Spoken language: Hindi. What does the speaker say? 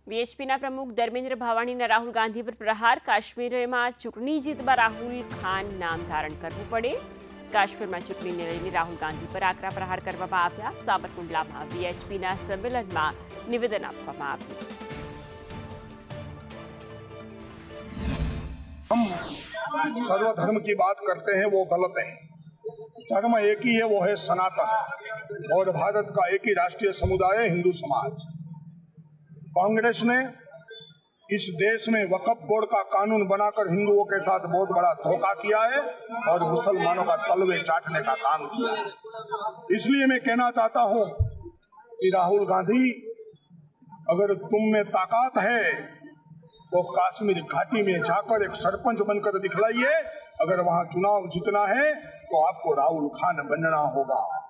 વીએચપીના પ્રમુખ ધર્મેન્દ્ર ભાવાણીના રાહુલ ગાંધી પર પ્રહાર. કાશ્મીરમાં ચૂંટણી જીતવા રાહુલ ખાન નામ ધારણ કરવું પડે. કાશ્મીરમાં ચૂંટણીને લઈને રાહુલ ગાંધી પર આકરા પ્રહાર કરવામાં આવ્યા. સાબરકુંડલામાં વીએચપીના સંમેલનમાં નિવેદન આપવામાં આવ્યું. हम सर्वधर्म की बात करते हैं वो गलत है। धर्म एक ही है, वो है सनातन, और भारत का एक ही राष्ट्रीय समुदाय है, हिंदू समाज। कांग्रेस ने इस देश में वक्फ बोर्ड का कानून बनाकर हिंदुओं के साथ बहुत बड़ा धोखा किया है और मुसलमानों का तलवे चाटने का काम किया है। इसलिए मैं कहना चाहता हूं कि राहुल गांधी, अगर तुम में ताकत है तो कश्मीर घाटी में जाकर एक सरपंच बनकर दिखलाइए। अगर वहां चुनाव जीतना है तो आपको राहुल खान बनना होगा।